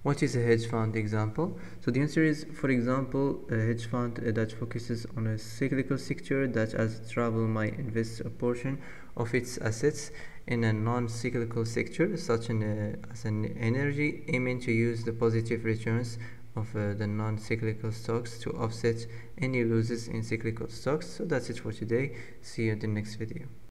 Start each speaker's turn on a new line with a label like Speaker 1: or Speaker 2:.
Speaker 1: What is a hedge fund example? So the answer is, for example, a hedge fund that focuses on a cyclical sector that as travel might invest a portion of its assets in a non-cyclical sector such as an energy, aiming to use the positive returns of the non-cyclical stocks to offset any losses in cyclical stocks. So that's it for today. See you in the next video.